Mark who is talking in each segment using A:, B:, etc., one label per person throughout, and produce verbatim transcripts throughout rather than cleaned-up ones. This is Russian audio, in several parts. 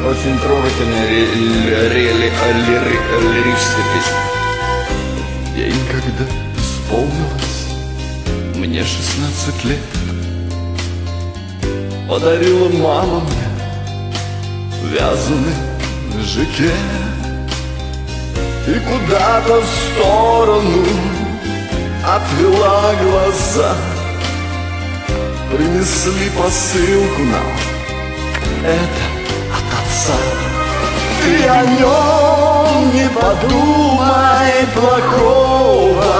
A: Очень трогательная лирическая песня. День, когда исполнилось мне шестнадцать лет, подарила мама мне вязаный жакет и куда-то в сторону отвела глаза. Принесли посылку нам, это от отца. Ты о нем не подумай плохого,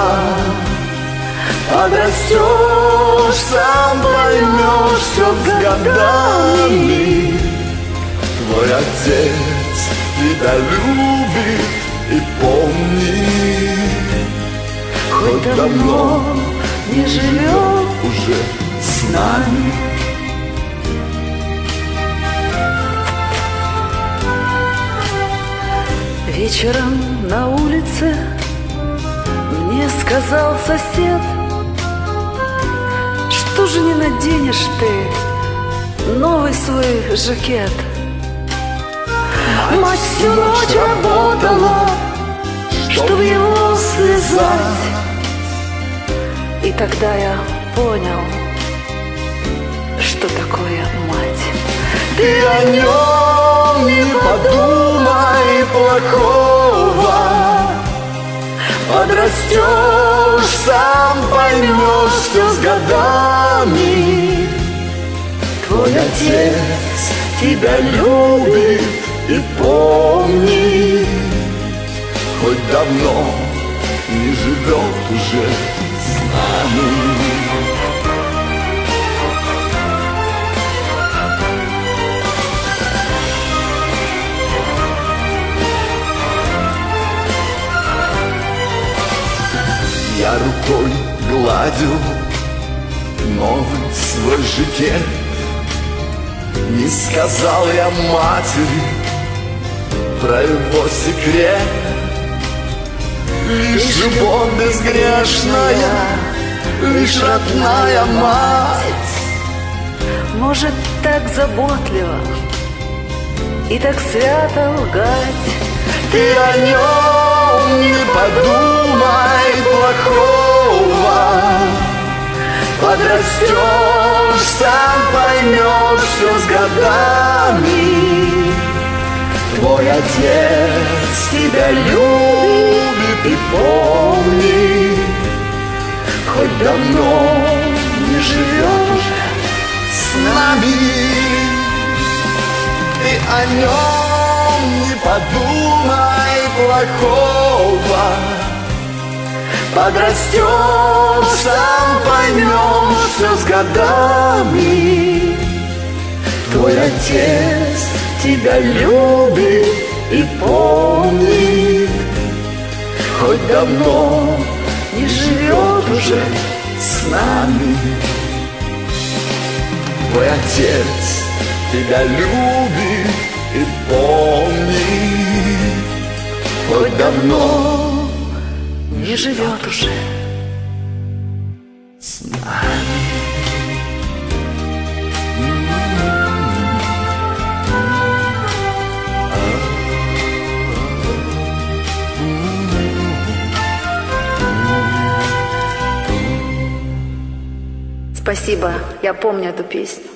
A: подрастешь, сам поймешь все с годами. Твой отец тебя любит и помнит, хоть давно не живет уже с нами.
B: Вечером на улице мне сказал сосед: что же не наденешь ты новый свой жакет? Мать всю ночь работала, чтобы его связать. И тогда я понял, что такое мать.
A: Ты о нем не подумай плохого, подрастешь, сам поймешь все с годами. Твой отец тебя любит и помнит, хоть давно не живет уже с нами. Я рукой гладил новый свой жакет, не сказал я матери про его секрет. Лишь любовь безгрешная, лишь родная мать
B: может так заботливо и так свято лгать.
A: Ты о нем не подумай плохого, подрастешь, сам поймешь все с годами. Твой отец тебя любит и помнит, хоть давно не живет уже с нами. Ты о нем не подумай плохого, подрастешь, сам поймешь все с годами. Твой отец тебя любит и помнит, хоть давно не живет уже с нами. Твой отец тебя любит и помнит, хоть давно
B: не живет уже
A: с нами.
B: Спасибо, я помню эту песню.